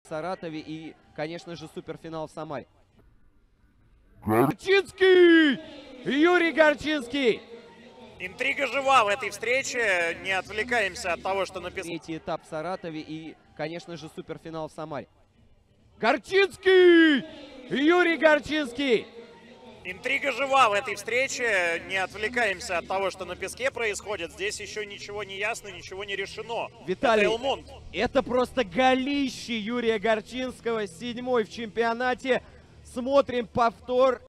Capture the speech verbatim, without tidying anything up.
Саратове и, конечно же, суперфинал в Самаре. Горчинский! Юрий Горчинский! Интрига жива в этой встрече. Не отвлекаемся от того, что написано. Третий этап в Саратове и, конечно же, суперфинал в Самаре. Горчинский! Юрий Горчинский! Интрига жива в этой встрече. Не отвлекаемся от того, что на песке происходит. Здесь еще ничего не ясно, ничего не решено. Виталий, это Элмонд. Это просто голище Юрия Горчинского. Седьмой в чемпионате. Смотрим повтор.